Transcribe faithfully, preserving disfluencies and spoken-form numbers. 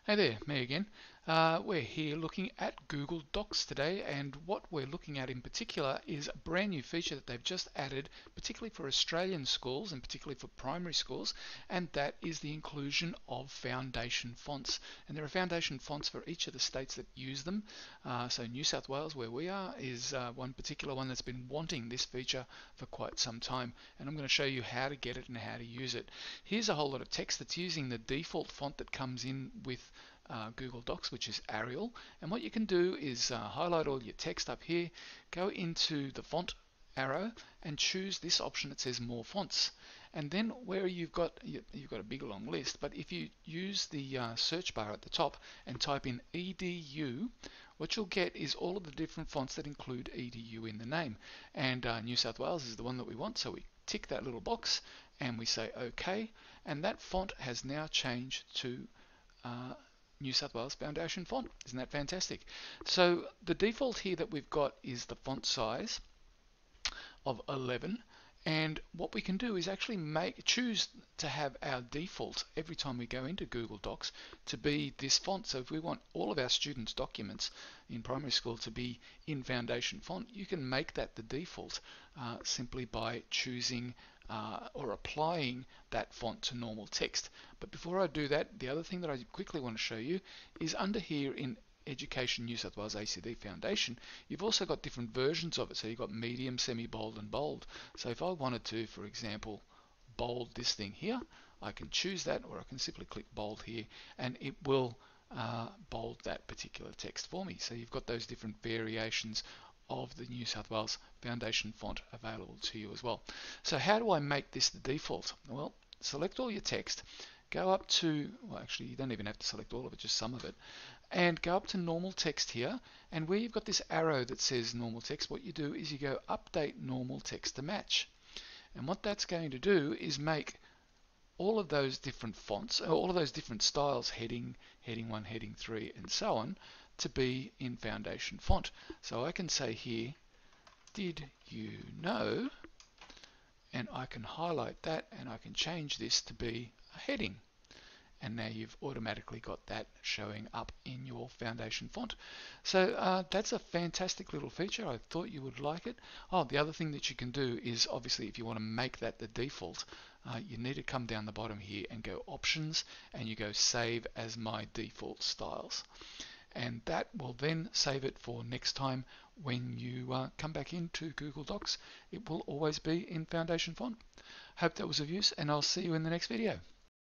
Hey there, me again. Uh, we're here looking at Google Docs today, and what we're looking at in particular is a brand new feature that they've just added, particularly for Australian schools and particularly for primary schools, and that is the inclusion of foundation fonts. And there are foundation fonts for each of the states that use them. Uh, so New South Wales, where we are, is uh, one particular one that's been wanting this feature for quite some time, and I'm going to show you how to get it and how to use it. Here's a whole lot of text that's using the default font that comes in with Uh, Google Docs, which is Arial, and what you can do is uh, highlight all your text up here, go into the font arrow and choose this option that says more fonts, and then where you've got you've got a big long list, but if you use the uh, search bar at the top and type in E D U, what you'll get is all of the different fonts that include E D U in the name, and uh, New South Wales is the one that we want, so we tick that little box and we say OK, and that font has now changed to uh, New South Wales Foundation font. Isn't that fantastic? So the default here that we've got is the font size of eleven, and what we can do is actually make choose to have our default every time we go into Google Docs to be this font. So if we want all of our students' documents in primary school to be in foundation font, you can make that the default uh, simply by choosing uh, or applying that font to normal text. But before I do that, the other thing that I quickly want to show you is under here in Education New South Wales A C D Foundation, you've also got different versions of it. So you've got medium, semi-bold and bold. So if I wanted to, for example, bold this thing here, I can choose that, or I can simply click bold here and it will uh, bold that particular text for me. So you've got those different variations of the New South Wales Foundation font available to you as well. So how do I make this the default? Well, select all your text, go up to, well actually you don't even have to select all of it, just some of it, and go up to normal text here, and where you've got this arrow that says normal text, what you do is you go update normal text to match. And what that's going to do is make all of those different fonts, all of those different styles, heading, heading one, heading three, and so on, to be in foundation font. So I can say here, did you know? And I can highlight that and I can change this to be a heading. And now you've automatically got that showing up in your foundation font. So uh, that's a fantastic little feature. I thought you would like it. Oh, the other thing that you can do is, obviously, if you want to make that the default, uh, you need to come down the bottom here and go options, and you go save as my default styles. And that will then save it for next time when you uh, come back into Google Docs. It will always be in foundation font. Hope that was of use, and I'll see you in the next video.